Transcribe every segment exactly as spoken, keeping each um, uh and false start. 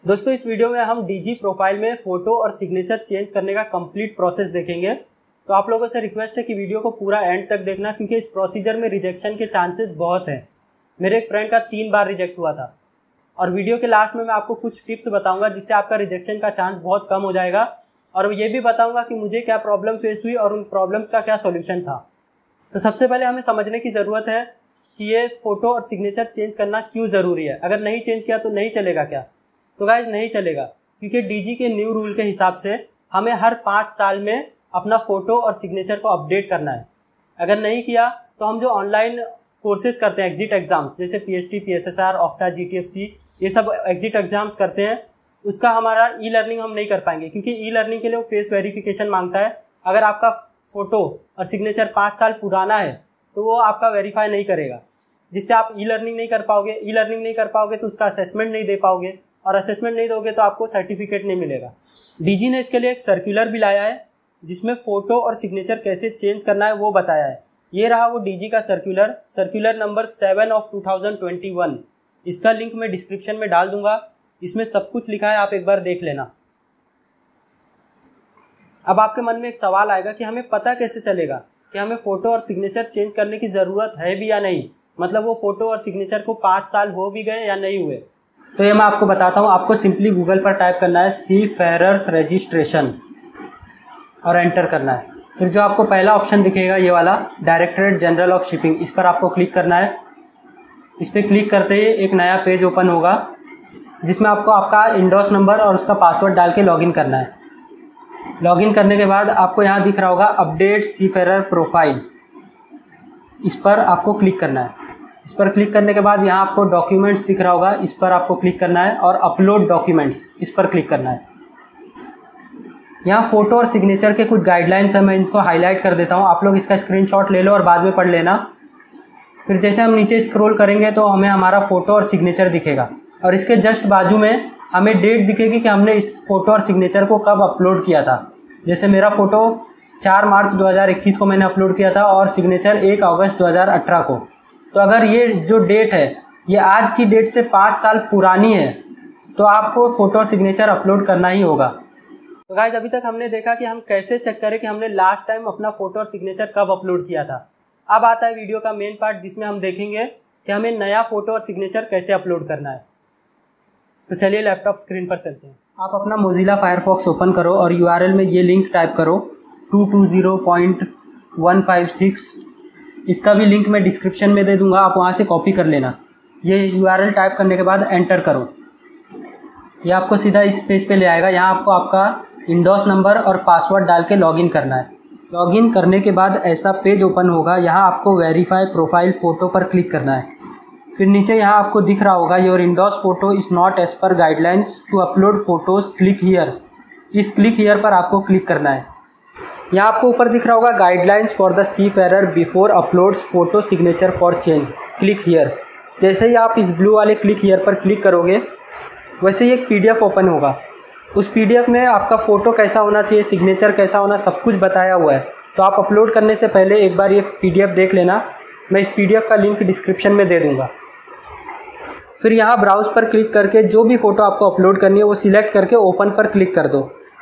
दोस्तों इस वीडियो में हम डीजी प्रोफाइल में फ़ोटो और सिग्नेचर चेंज करने का कंप्लीट प्रोसेस देखेंगे। तो आप लोगों से रिक्वेस्ट है कि वीडियो को पूरा एंड तक देखना, क्योंकि इस प्रोसीजर में रिजेक्शन के चांसेस बहुत हैं। मेरे एक फ्रेंड का तीन बार रिजेक्ट हुआ था और वीडियो के लास्ट में मैं आपको कुछ टिप्स बताऊंगा जिससे आपका रिजेक्शन का चांस बहुत कम हो जाएगा, और ये भी बताऊँगा कि मुझे क्या प्रॉब्लम फेस हुई और उन प्रॉब्लम्स का क्या सोल्यूशन था। तो सबसे पहले हमें समझने की ज़रूरत है कि ये फ़ोटो और सिग्नेचर चेंज करना क्यों ज़रूरी है। अगर नहीं चेंज किया तो नहीं चलेगा क्या? तो गाइस नहीं चलेगा, क्योंकि डीजी के न्यू रूल के हिसाब से हमें हर पाँच साल में अपना फ़ोटो और सिग्नेचर को अपडेट करना है। अगर नहीं किया तो हम जो ऑनलाइन कोर्सेज करते हैं, एग्जिट एग्ज़ाम्स जैसे पीएचटी, पीएसएसआर, ऑक्टा, जीटीएफसी, ये सब एग्जिट एग्ज़ाम्स करते हैं, उसका हमारा ई लर्निंग हम नहीं कर पाएंगे, क्योंकि ई लर्निंग के लिए वो फेस वेरिफिकेशन मांगता है। अगर आपका फ़ोटो और सिग्नेचर पाँच साल पुराना है तो वो आपका वेरीफाई नहीं करेगा, जिससे आप ई लर्निंग नहीं कर पाओगे। ई लर्निंग नहीं कर पाओगे तो उसका असेसमेंट नहीं दे पाओगे, और असेसमेंट नहीं दोगे तो आपको सर्टिफिकेट नहीं मिलेगा। डीजी ने इसके लिए एक सर्कुलर भी लाया है जिसमें फ़ोटो और सिग्नेचर कैसे चेंज करना है वो बताया है। ये रहा वो डीजी का circular, circular number seven of two thousand twenty one. इसका लिंक मैं डिस्क्रिप्शन में डाल दूंगा। इसमें सब कुछ लिखा है, आप एक बार देख लेना। अब आपके मन में एक सवाल आएगा कि हमें पता कैसे चलेगा कि हमें फ़ोटो और सिग्नेचर चेंज करने की ज़रूरत है भी या नहीं, मतलब वो फ़ोटो और सिग्नेचर को पाँच साल हो भी गए या नहीं हुए। तो ये मैं आपको बताता हूँ। आपको सिंपली गूगल पर टाइप करना है सी फेरर्स रजिस्ट्रेशन और एंटर करना है। फिर जो आपको पहला ऑप्शन दिखेगा ये वाला, डायरेक्टरेट जनरल ऑफ शिपिंग, इस पर आपको क्लिक करना है। इस पर क्लिक करते ही एक नया पेज ओपन होगा जिसमें आपको आपका इंडोस नंबर और उसका पासवर्ड डाल के लॉगिन करना है। लॉगिन करने के बाद आपको यहाँ दिख रहा होगा अपडेट सी फेरर प्रोफाइल, इस पर आपको क्लिक करना है। इस पर क्लिक करने के बाद यहाँ आपको डॉक्यूमेंट्स दिख रहा होगा, इस पर आपको क्लिक करना है, और अपलोड डॉक्यूमेंट्स इस पर क्लिक करना है। यहाँ फ़ोटो और सिग्नेचर के कुछ गाइडलाइंस हैं, मैं इनको हाईलाइट कर देता हूँ। आप लोग इसका स्क्रीनशॉट ले लो और बाद में पढ़ लेना। फिर जैसे हम नीचे स्क्रॉल करेंगे तो हमें हमारा फ़ोटो और सिग्नेचर दिखेगा, और इसके जस्ट बाजू में हमें डेट दिखेगी कि हमने इस फ़ोटो और सिग्नेचर को कब अपलोड किया था। जैसे मेरा फ़ोटो चार मार्च दो हज़ार इक्कीस को मैंने अपलोड किया था और सिग्नेचर एक अगस्त दो हज़ार अठारह को। तो अगर ये जो डेट है ये आज की डेट से पाँच साल पुरानी है तो आपको फ़ोटो और सिग्नेचर अपलोड करना ही होगा। तो गाइस अभी तक हमने देखा कि हम कैसे चेक करें कि हमने लास्ट टाइम अपना फ़ोटो और सिग्नेचर कब अपलोड किया था। अब आता है वीडियो का मेन पार्ट जिसमें हम देखेंगे कि हमें नया फ़ोटो और सिग्नेचर कैसे अपलोड करना है। तो चलिए लैपटॉप स्क्रीन पर चलते हैं। आप अपना मोज़िला फायरफॉक्स ओपन करो और यू आर एल में ये लिंक टाइप करो two two zero point one five six. इसका भी लिंक मैं डिस्क्रिप्शन में दे दूंगा, आप वहाँ से कॉपी कर लेना। ये यू आर एल टाइप करने के बाद एंटर करो, ये आपको सीधा इस पेज पे ले आएगा। यहाँ आपको आपका इंडोस नंबर और पासवर्ड डाल के लॉगिन करना है। लॉगिन करने के बाद ऐसा पेज ओपन होगा, यहाँ आपको वेरीफाई प्रोफाइल फ़ोटो पर क्लिक करना है। फिर नीचे यहाँ आपको दिख रहा होगा your INDoS photo is not as per guidelines to upload photos, click here. इस क्लिक हियर पर आपको क्लिक करना है। यहाँ आपको ऊपर दिख रहा होगा guidelines for the seafarer before uploads photo signature for change, click here. जैसे ही आप इस ब्लू वाले क्लिक हियर पर क्लिक करोगे वैसे ही एक पीडीएफ ओपन होगा। उस पीडीएफ में आपका फ़ोटो कैसा होना चाहिए, सिग्नेचर कैसा होना, सब कुछ बताया हुआ है। तो आप अपलोड करने से पहले एक बार ये पीडीएफ देख लेना। मैं इस पीडीएफ का लिंक डिस्क्रिप्शन में दे दूँगा। फिर यहाँ ब्राउज़ पर क्लिक करके जो भी फ़ोटो आपको अपलोड करनी है वो सिलेक्ट करके ओपन पर क्लिक कर दो।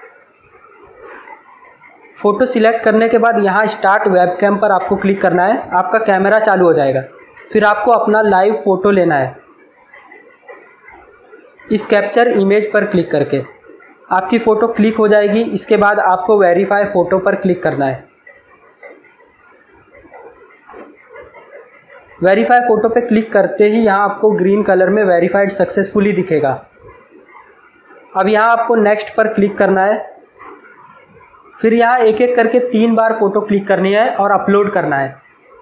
फ़ोटो सिलेक्ट करने के बाद यहाँ स्टार्ट वेबकैम पर आपको क्लिक करना है, आपका कैमरा चालू हो जाएगा। फिर आपको अपना लाइव फ़ोटो लेना है। इस कैप्चर इमेज पर क्लिक करके आपकी फ़ोटो क्लिक हो जाएगी। इसके बाद आपको वेरीफाई फ़ोटो पर क्लिक करना है। वेरीफाई फ़ोटो पे क्लिक करते ही यहाँ आपको ग्रीन कलर में वेरीफाइड सक्सेसफुली दिखेगा। अब यहाँ आपको नेक्स्ट पर क्लिक करना है। फिर यहाँ एक एक करके तीन बार फ़ोटो क्लिक करनी है और अपलोड करना है।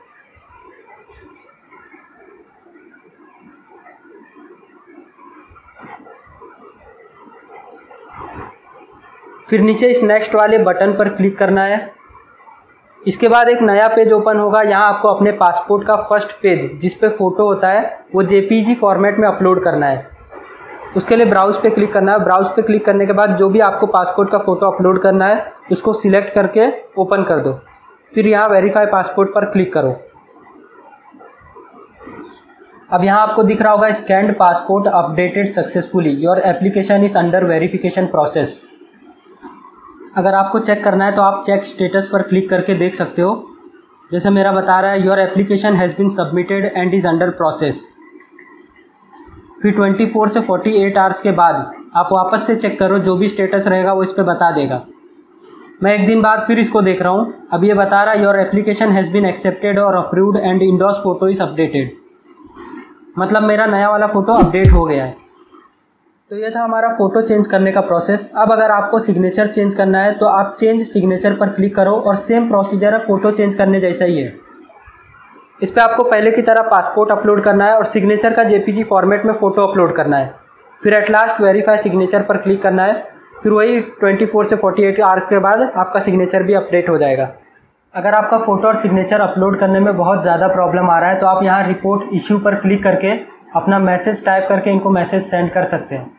फिर नीचे इस नेक्स्ट वाले बटन पर क्लिक करना है। इसके बाद एक नया पेज ओपन होगा। यहाँ आपको अपने पासपोर्ट का फर्स्ट पेज जिस पे फ़ोटो होता है वो जेपीजी फॉर्मेट में अपलोड करना है। उसके लिए ब्राउज़ पे क्लिक करना है। ब्राउज़ पे क्लिक करने के बाद जो भी आपको पासपोर्ट का फ़ोटो अपलोड करना है उसको सिलेक्ट करके ओपन कर दो। फिर यहाँ वेरीफाई पासपोर्ट पर क्लिक करो। अब यहाँ आपको दिख रहा होगा scanned passport updated successfully, your application is under verification process. अगर आपको चेक करना है तो आप चेक स्टेटस पर क्लिक करके देख सकते हो। जैसे मेरा बता रहा है your application has been submitted and is under process. फिर चौबीस से अड़तालीस आवर्स के बाद आप वापस से चेक करो, जो भी स्टेटस रहेगा वो इस पर बता देगा। मैं एक दिन बाद फिर इसको देख रहा हूँ, अब ये बता रहा है your application has been accepted और approved and INDoS photo is updated. मतलब मेरा नया वाला फ़ोटो अपडेट हो गया है। तो ये था हमारा फ़ोटो चेंज करने का प्रोसेस। अब अगर आपको सिग्नेचर चेंज करना है तो आप चेंज सिग्नेचर पर क्लिक करो और सेम प्रोसीजर है, फ़ोटो चेंज करने जैसा ही है। इस पर आपको पहले की तरह पासपोर्ट अपलोड करना है और सिग्नेचर का जेपीजी फॉर्मेट में फ़ोटो अपलोड करना है। फिर एट लास्ट वेरीफाई सिग्नेचर पर क्लिक करना है। फिर वही चौबीस से अड़तालीस आवर्स के बाद आपका सिग्नेचर भी अपडेट हो जाएगा। अगर आपका फ़ोटो और सिग्नेचर अपलोड करने में बहुत ज़्यादा प्रॉब्लम आ रहा है तो आप यहाँ रिपोर्ट इश्यू पर क्लिक करके अपना मैसेज टाइप करके इनको मैसेज सेंड कर सकते हैं।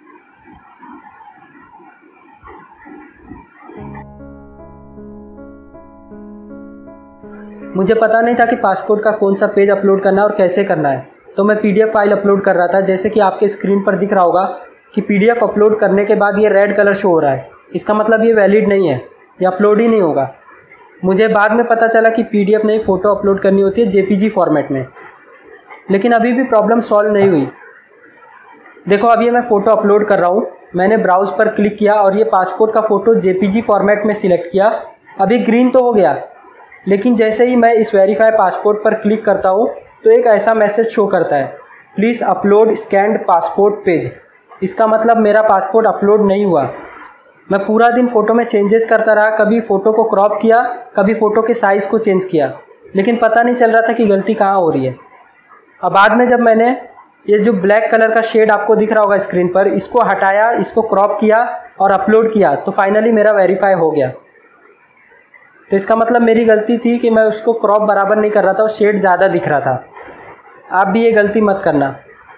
मुझे पता नहीं था कि पासपोर्ट का कौन सा पेज अपलोड करना है और कैसे करना है, तो मैं पीडीएफ फाइल अपलोड कर रहा था। जैसे कि आपके स्क्रीन पर दिख रहा होगा कि पीडीएफ अपलोड करने के बाद ये रेड कलर शो हो रहा है, इसका मतलब ये वैलिड नहीं है, ये अपलोड ही नहीं होगा। मुझे बाद में पता चला कि पीडीएफ नहीं, फ़ोटो अपलोड करनी होती है जेपीजी फॉर्मेट में, लेकिन अभी भी प्रॉब्लम सॉल्व नहीं हुई। देखो अब ये मैं फ़ोटो अपलोड कर रहा हूँ, मैंने ब्राउज़ पर क्लिक किया और ये पासपोर्ट का फ़ोटो जेपीजी फॉर्मेट में सिलेक्ट किया। अभी ग्रीन तो हो गया, लेकिन जैसे ही मैं इस वेरीफाई पासपोर्ट पर क्लिक करता हूँ तो एक ऐसा मैसेज शो करता है, please upload scanned passport page. इसका मतलब मेरा पासपोर्ट अपलोड नहीं हुआ। मैं पूरा दिन फ़ोटो में चेंजेस करता रहा, कभी फ़ोटो को क्रॉप किया, कभी फ़ोटो के साइज़ को चेंज किया, लेकिन पता नहीं चल रहा था कि गलती कहाँ हो रही है। अब बाद में जब मैंने ये जो ब्लैक कलर का शेड आपको दिख रहा होगा स्क्रीन पर, इसको हटाया, इसको क्रॉप किया और अपलोड किया तो फाइनली मेरा वेरीफाई हो गया। तो इसका मतलब मेरी गलती थी कि मैं उसको क्रॉप बराबर नहीं कर रहा था और शेड ज़्यादा दिख रहा था। आप भी ये गलती मत करना।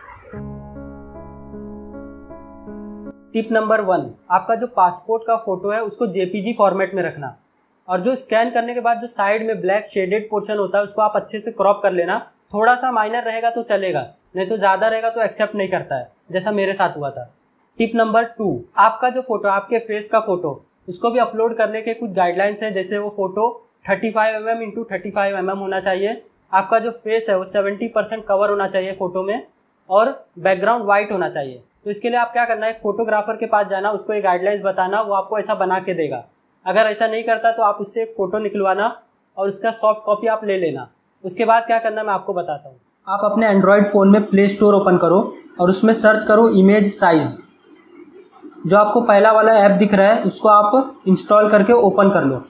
टिप नंबर वन, आपका जो पासपोर्ट का फ़ोटो है उसको जेपीजी फॉर्मेट में रखना, और जो स्कैन करने के बाद जो साइड में ब्लैक शेडेड पोर्शन होता है उसको आप अच्छे से क्रॉप कर लेना। थोड़ा सा माइनर रहेगा तो चलेगा, नहीं तो ज़्यादा रहेगा तो एक्सेप्ट नहीं करता है, जैसा मेरे साथ हुआ था। टिप नंबर टू, आपका जो फ़ोटो, आपके फेस का फ़ोटो, उसको भी अपलोड करने के कुछ गाइडलाइंस हैं। जैसे वो फ़ोटो पैंतीस एम एम इंटू पैंतीस एम एम होना चाहिए, आपका जो फेस है वो सत्तर परसेंट कवर होना चाहिए फ़ोटो में, और बैकग्राउंड वाइट होना चाहिए। तो इसके लिए आप क्या करना है, एक फ़ोटोग्राफर के पास जाना, उसको ये गाइडलाइंस बताना, वो आपको ऐसा बना के देगा। अगर ऐसा नहीं करता तो आप उससे एक फ़ोटो निकलवाना और उसका सॉफ्ट कॉपी आप ले लेना। उसके बाद क्या करना मैं आपको बताता हूँ। आप अपने एंड्रॉयड फ़ोन में प्ले स्टोर ओपन करो और उसमें सर्च करो इमेज साइज़। जो आपको पहला वाला ऐप दिख रहा है उसको आप इंस्टॉल करके ओपन कर लो।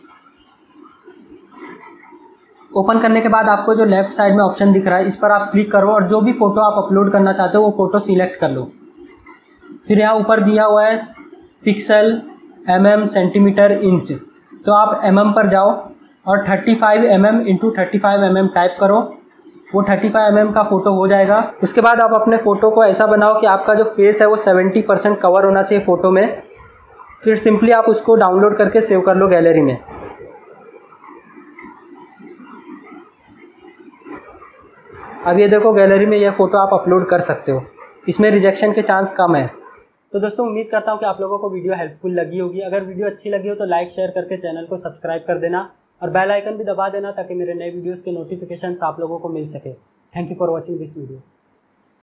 ओपन करने के बाद आपको जो लेफ़्ट साइड में ऑप्शन दिख रहा है इस पर आप क्लिक करो और जो भी फ़ोटो आप अपलोड करना चाहते हो वो फ़ोटो सिलेक्ट कर लो। फिर यहाँ ऊपर दिया हुआ है pixel, M M, centimetre, inch, तो आप एम एम पर जाओ और पैंतीस एम एम इंटू पैंतीस एम एम टाइप करो, वो पैंतीस एम एम का फ़ोटो हो जाएगा। उसके बाद आप अपने फ़ोटो को ऐसा बनाओ कि आपका जो फेस है वो सत्तर परसेंट कवर होना चाहिए फ़ोटो में। फिर सिंपली आप उसको डाउनलोड करके सेव कर लो गैलरी में। अब ये देखो गैलरी में यह फ़ोटो आप अपलोड कर सकते हो, इसमें रिजेक्शन के चांस कम है। तो दोस्तों उम्मीद करता हूँ कि आप लोगों को वीडियो हेल्पफुल लगी होगी। अगर वीडियो अच्छी लगी हो तो लाइक शेयर करके चैनल को सब्सक्राइब कर देना और बेल आइकन भी दबा देना ताकि मेरे नए वीडियोस के नोटिफिकेशंस आप लोगों को मिल सके। Thank you for watching this video.